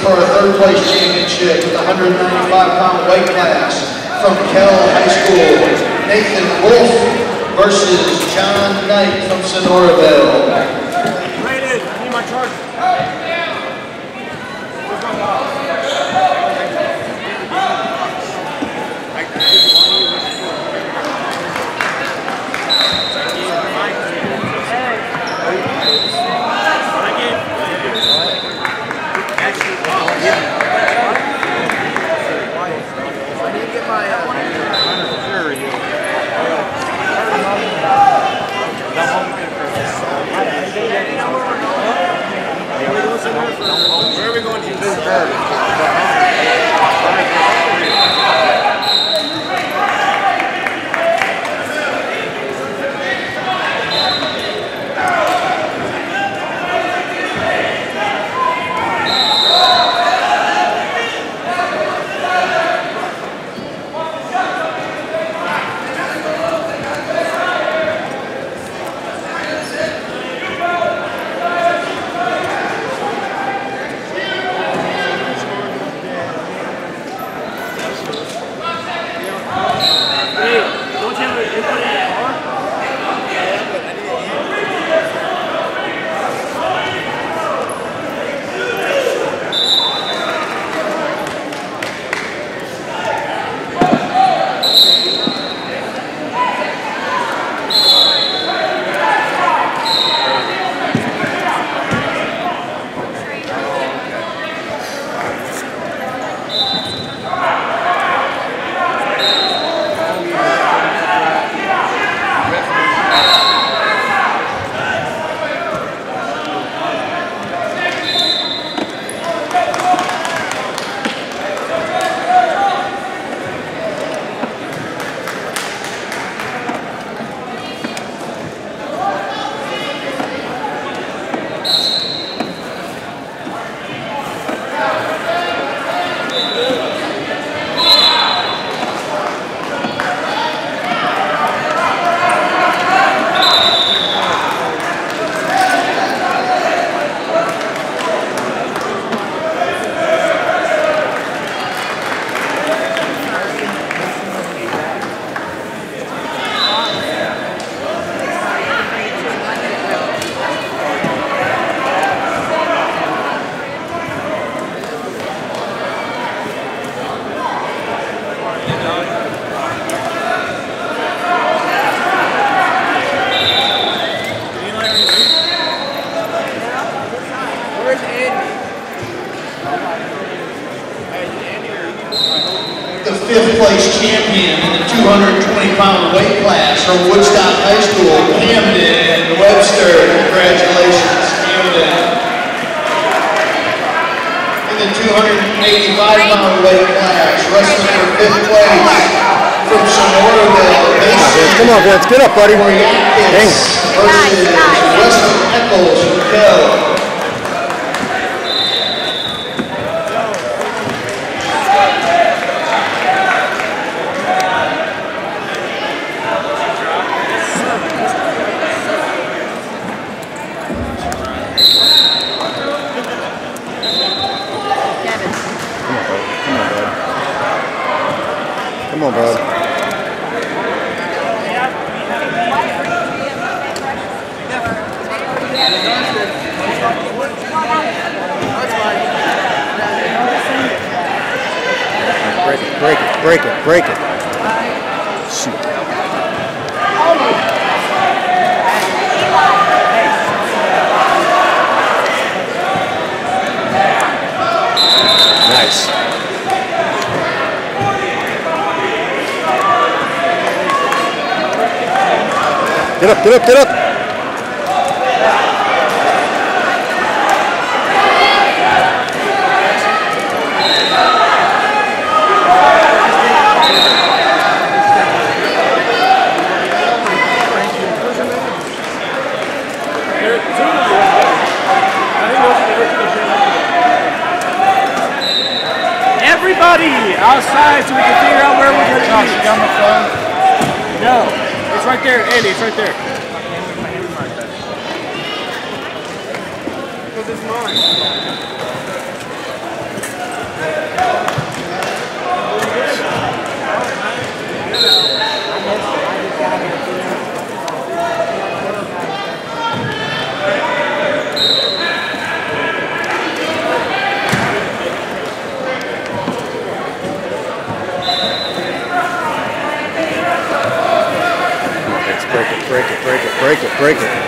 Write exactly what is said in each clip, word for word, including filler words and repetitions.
for a third place championship in the one ninety-five pound weight class from Kell High School, Nathan Wolf versus John Knight from Sonoraville. Rated, I need my charger. Where are we going to use this? The fifth place champion in the two hundred twenty pound weight class from Woodstock High School, Camden Webster. Congratulations, Camden. In the two hundred eighty-five pound weight class, wrestling for fifth place from Sonoraville. Come on, Vince, get up, buddy. Dang. Versus Weston Eccles from Kell. Come on, bud. Break it, break it, break it, break it. Shoot. Nice. Get up, get up, get up! Everybody outside so we can figure out where we're going to be. On the phone? No, it's right there, Andy, it's right there. Because it's mine. Break it, break it, break it, break it, break it.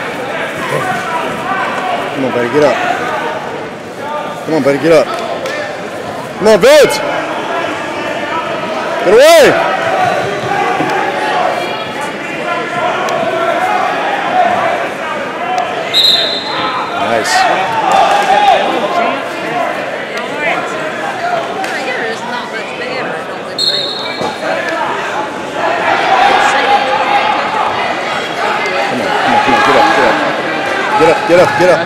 Come on, buddy, get up. Come on, buddy, get up. Come on, Vince. Get away. Nice. Get up, get up, get up.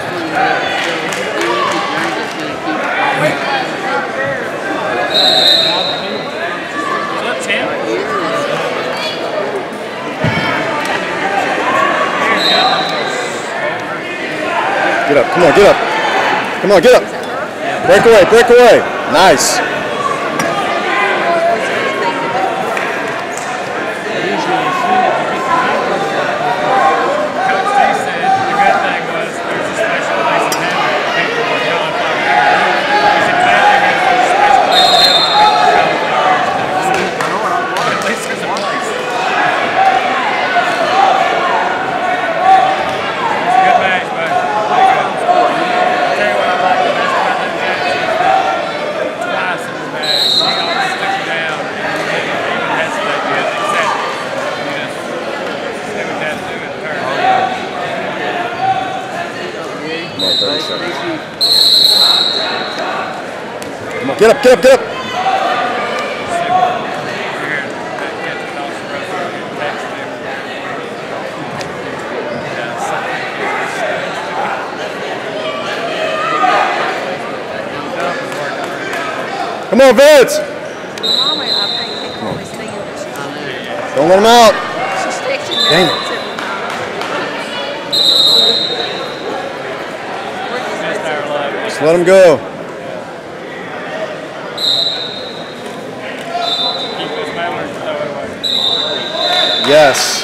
Get up, come on, get up. Come on, get up. Break away, break away. Nice. Come on, get up, get up, get up. Come on, Vince. Don't let him out. Dang it. Just let him go. Yes.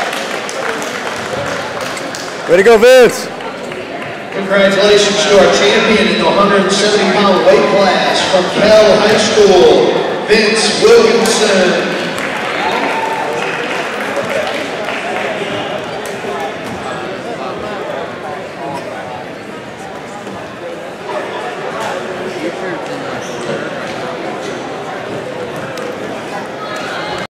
Way to go, Vince. Congratulations to our champion in the one hundred seventy pound weight class from Kell High School, Vince Williamson.